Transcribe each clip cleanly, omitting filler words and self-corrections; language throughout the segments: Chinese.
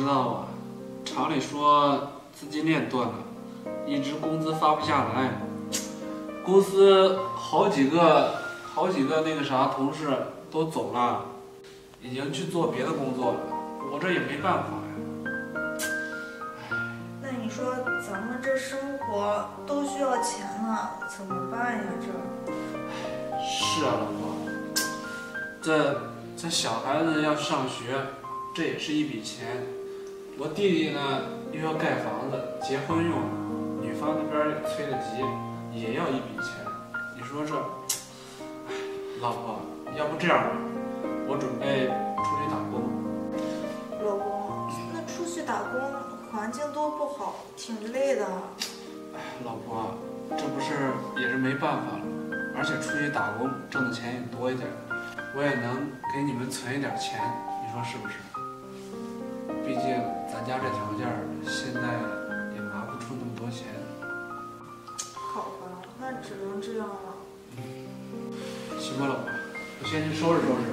道啊，厂里说资金链断了，一直工资发不下来，公司好几个那个啥同事都走了，已经去做别的工作了，我这也没办法呀。 那你说咱们这生活都需要钱呢，怎么办呀？ 是啊，老婆，这小孩子要上学，这也是一笔钱。我弟弟呢又要盖房子、结婚用了，女方那边也催得急，也要一笔钱。你说这，老婆，要不这样吧，我准备出去打工。 老公，那出去打工环境多不好，挺累的。 老婆，这不是也是没办法了，而且出去打工挣的钱也多一点，我也能给你们存一点钱，你说是不是？毕竟咱家这条件现在也拿不出那么多钱。 好吧，那只能这样了。 行吧，老婆，我先去收拾收拾。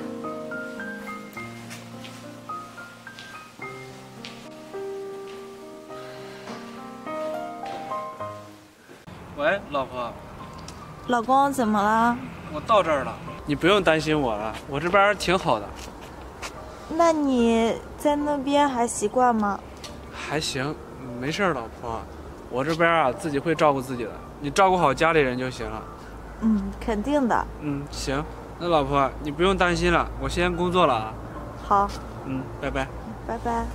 喂，老婆。 老公，怎么了？ 我到这儿了，你不用担心我了，我这边挺好的。 那你在那边还习惯吗？ 还行，没事儿，老婆，我这边啊自己会照顾自己的，你照顾好家里人就行了。 肯定的。 行，那老婆你不用担心了，我先工作了啊。 好。 拜拜。 拜拜。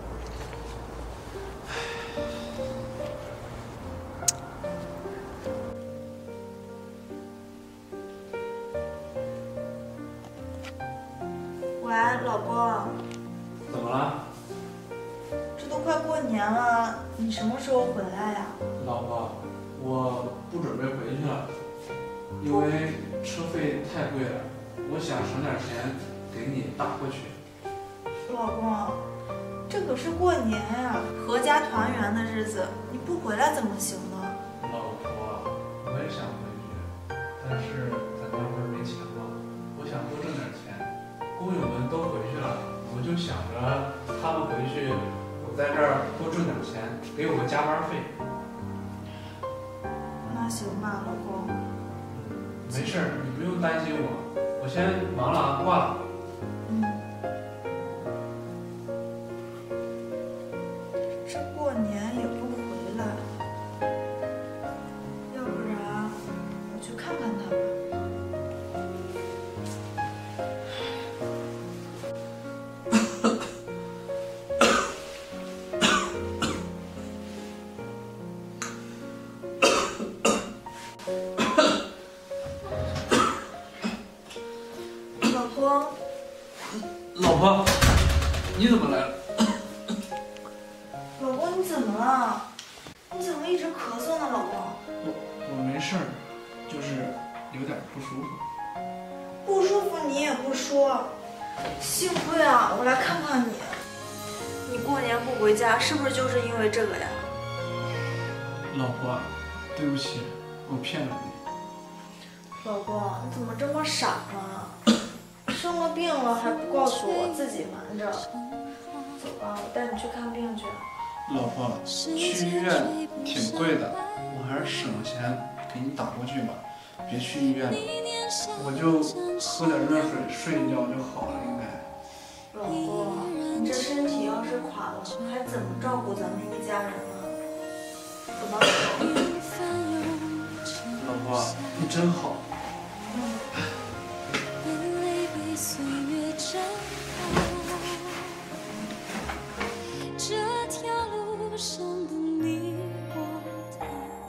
喂，老公。 怎么了？ 这都快过年了，你什么时候回来呀？ 老婆，我不准备回去了，因为车费太贵了，我想省点钱给你打过去。 老公，这可是过年呀，阖家团圆的日子，你不回来怎么行呢？ 老婆，我也想回去，但是咱家不是没钱吗？我想多挣点钱。工友们都回去了，我就想着他们回去，我在这儿多挣点钱，给我个加班费。 那行吧，老公。 没事儿，你不用担心我，我先忙了啊，挂了。 这过年也不回来，要不然我去看看他吧。老公。 老婆，你怎么来了？ 老公，你怎么了？你怎么一直咳嗽呢，老公？ 我没事儿，就是有点不舒服。 不舒服你也不说，幸亏啊，我来看看你。你过年不回家，是不是就是因为这个呀？ 老婆，对不起，我骗了你。 老公，你怎么这么傻呢？生了病了还不告诉我，自己瞒着。走吧，我带你去看病去。 老婆，去医院挺贵的，我还是省了钱给你打过去吧，别去医院了，我就喝点热水睡一觉就好了，应该。 老公，你这身体要是垮了，还怎么照顾咱们一家人呢？走吧。 老婆，你真好。